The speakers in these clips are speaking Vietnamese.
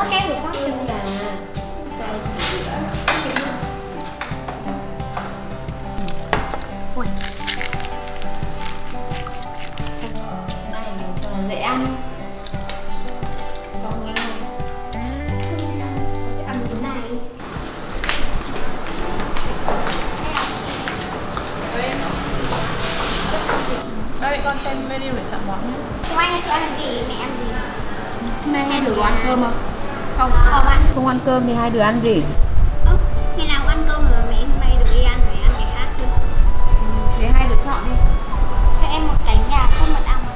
kem được không? Là cây trồng dữa. Ui. Này cho nó dễ ăn. Con nghe. Sẽ ăn cái này. Đây con xem menu để chọn món nhé. Không anh chị ăn gì, mẹ ăn gì? Hôm nay hai đứa có ăn cơm không? Không bạn. Không ăn cơm thì hai đứa ăn gì? Ngày nào cũng ăn cơm mà mẹ hôm nay được đi ăn phải ăn cái khác chứ. Thế hai đứa chọn đi. Cho em một cánh gà không mật ong.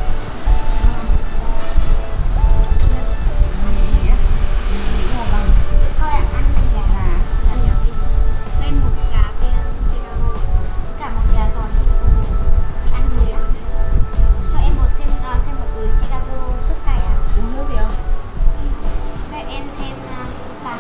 Thôi ạ, ăn gà. Ăn nhiều đi. Lên một gà với Chicago. Cả một gà giòn Chicago. Mẹ ăn người ạ. Cho em thêm một đùi Chicago sốt cay ạ. Uống nước gì không? Cho em thêm bạc.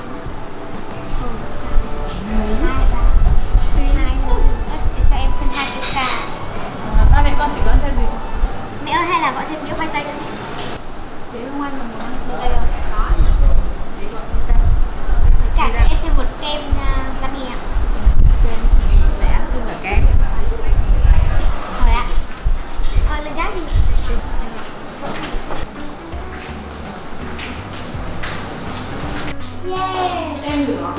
Mấy? Hai thôi. Cho em thêm 2 coca. Ba mẹ con chỉ có ăn thêm gì? Mẹ ơi, hay là gọi thêm đĩa khoai tây nữa đi. Thế không anh muốn ăn khoai tây không? Có. Thế gọi khoai tây. Cả cho em thêm một kem Lamy ạ. Để ăn thêm cả kem. Rồi ạ. Thôi lên gác đi. Yeah. Em rửa.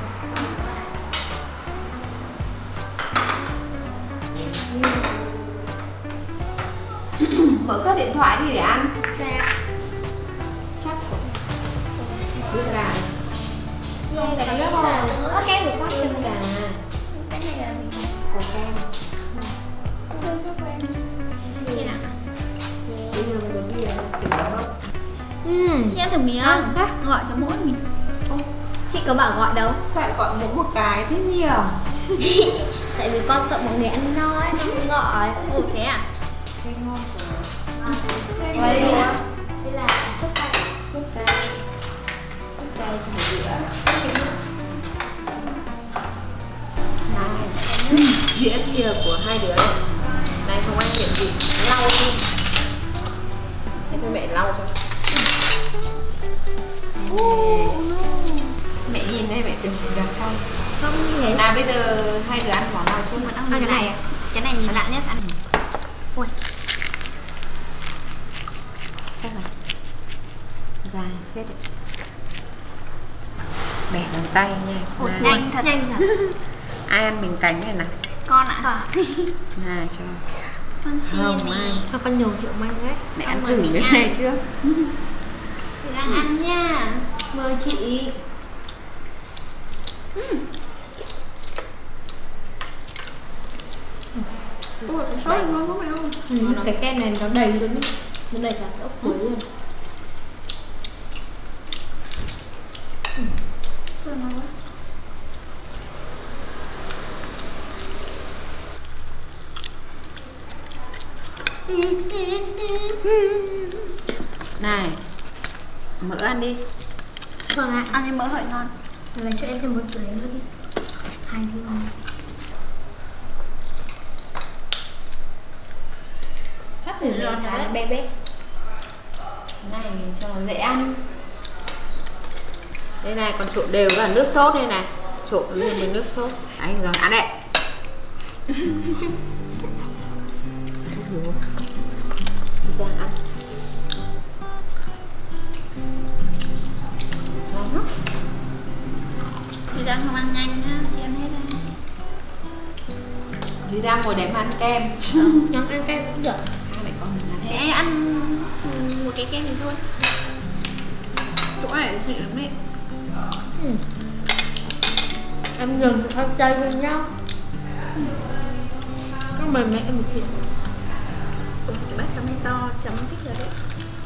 Mở các điện thoại đi để ăn. Dạ. Chắc đứa gà. Yeah, cái nước rồi. Có kem được không? Đứa gà. Cái này là gì? Có kem. Xin nào. Bây giờ mình muốn đi từ đó không? Chị ăn thử miếng. Gọi cho mỗi mình. Chị có bảo gọi đâu. Phải gọi mỗi một cái thế nhiều. Tại vì con sợ mọi người ăn no ấy, con không gọi. Ồ thế à? Cái ngon của Đây là sốt cay. sốt cay. Sốt cay trồng dữa. Dĩa thìa của hai đứa này. Này không ăn điểm gì, lau đi. Xem cho mẹ lau cho. Mẹ nhìn đây, mẹ tưởng được không? Không như thế. Nào bây giờ hai đứa ăn món nào chung? Ăn cái này à? Cái này nhìn lạ nhất ăn. Ui. Chắc là dài phết đấy. Bẻ bằng tay nha. Ôi, Nào. nhanh thật. Nhanh thật. Ai ăn mình cánh này nào? Con ạ. Này cho. Con xin Không, đi. ai. Cho con nhiều triệu may đấy. Mẹ ăn mời thử mình cái nha. này chưa? Thử ăn nha. Mời chị. Ôi, cái sốt ngon quá mày không? Cái kem này nó đầy luôn đấy. Nó đầy cả ốc quế luôn. Thơm ngon quá. Này, mỡ ăn đi. Vâng ạ, ăn em mỡ hợi ngon. Rồi cho em thêm một chuỗi nữa đi. 2 viên ngon. Hấp thử giòn thái bé bé. Này cho nó dễ ăn. Đây này, còn trộn đều cả nước sốt đây này. Trộn luôn với nước sốt. Anh rồi, ăn đấy. Chị đang ăn. Ngon lắm. Chị đang không ăn nhanh nhá, chị ăn hết đi. Chị đang ngồi đếm ăn kem. Chẳng ăn kem cũng được. Hai mẹ con mình ăn Thế hết. ăn một cái kem thì thôi. Chỗ này chị lắm mẹ. Em dừng thì khoai tây luôn nhá. Con mời mẹ em một chuyện. Ôi, cái bát chấm này to, chấm thích rồi đấy.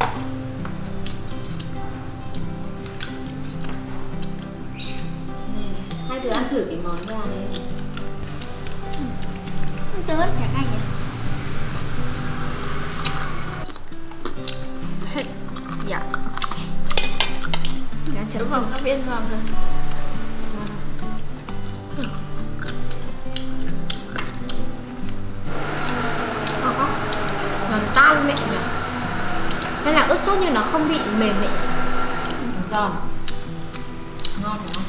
Hai đứa ăn thử cái món gà này. Tớ chả cay nhỉ. Dạ. Chấm vào các viên giòn rồi. Giòn tan mẹ nhỉ. Hay là ướt sốt nhưng nó không bị mềm mẹ. giòn, ngon đúng không?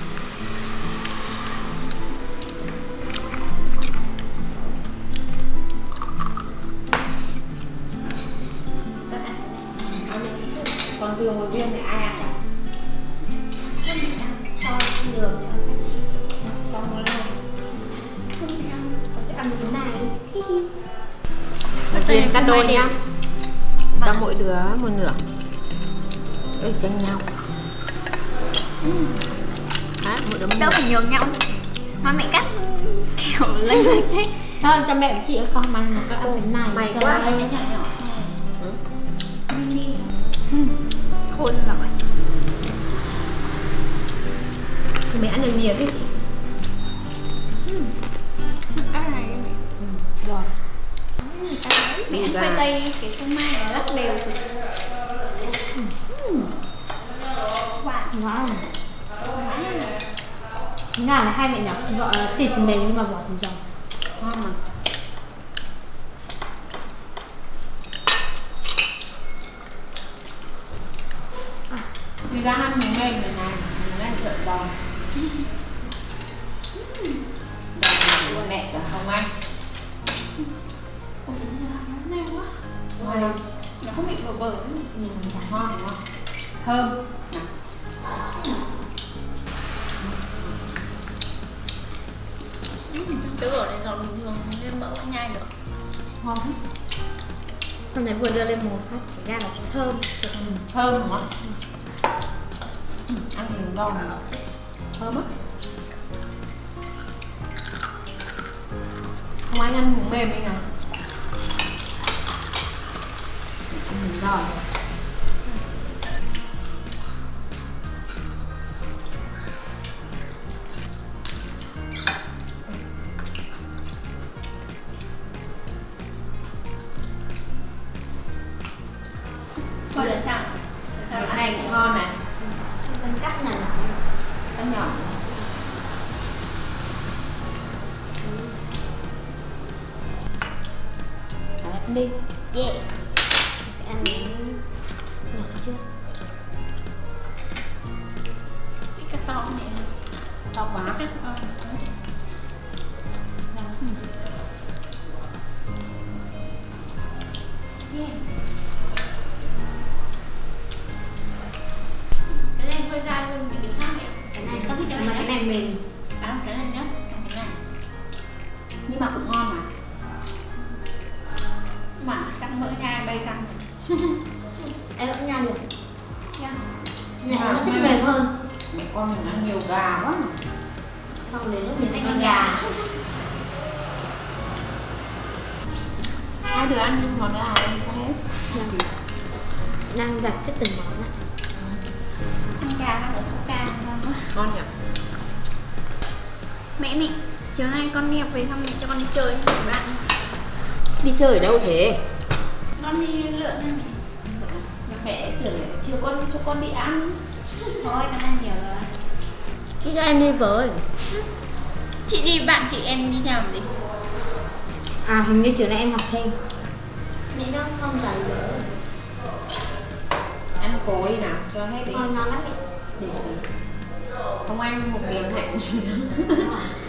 Còn dừa một viên thì ai ăn cả? Cho đường cho các chị. Cho nó lên. Con sẽ ăn cái này. Một viên cắt đôi nhá. Cho mỗi đứa một nửa. Để chênh nhau. Đấy, mỗi đứa một Đâu nửa. phải nhường nhau. Mà mẹ cắt kiểu lênh lệch thế. Thôi cho mẹ với chị con mang một cái ăn cái này. Mày cho quá. nó nhỏ nhỏ. Mini. Khôn rồi. Thì mẹ ăn được nhiều thế chị. Cái này Rồi. mẹ ăn khoai tây cái phô mai này lắc đều. Wow. Thế nào là hai mẹ nhỏ gọi là thịt thì mềm nhưng mà vỏ thì giòn. Ngon mà. Đi ra ăn miếng mềm này này, miếng này sợi giòn. Giòn mẹ sẽ không ăn. Này quá. Ngon không? Nó không bị bở bở. Ngon đúng không? Thơm. Cái bở này giòn bình thường nên mỡ vẫn nhai được. Ngon lắm. Hôm nay vừa đưa lên một phát, cái ga là thơm. Thơm đúng không? Ăn thì giòn. Thơm á. Không ai ăn miếng mềm đi nào. Ăn miếng giòn. Coi là sao? Cái này cũng ngon này. Cần cắt nhỏ nhỏ. Cắt nhỏ. Đấy, ăn đi. Yeah. Mình sẽ ăn miếng nhỏ trước. Cái to này. To quá. Yeah. Cái này hơi dai hơn cái khác mẹ. Cái này Có cái mà cái này mềm. ăn cái này nhá, ăn cái này. Nhưng mà cũng ngon mà. Mà chắc mỡ nhai bay căng. Em vẫn nhai được. Nha. Mẹ nó thích mềm hơn. Mẹ con mình ăn nhiều gà quá. Xong đến lúc mình Thành ăn con gà. gà. Hai đứa ăn món nào em có hết. Đang giải thích từng món ạ. Ăn gà nó cũng có ca ngon quá. Ngon nhỉ? Mẹ, chiều nay con đi học về thăm mẹ cho con đi chơi với bạn. Đi chơi ở đâu thế? Con đi lượn nha mẹ. Mẹ tưởng chiều con cho con đi ăn. Thôi con ăn nhiều rồi. Chứ cho em đi với. Chị đi bạn chị em đi theo gì? À hình như chiều nay em học thêm. Mẹ nó không dậy nữa. Ăn cố đi nào, cho hết đi. Thôi ngon lắm mẹ. Để không ăn một miếng hạnh.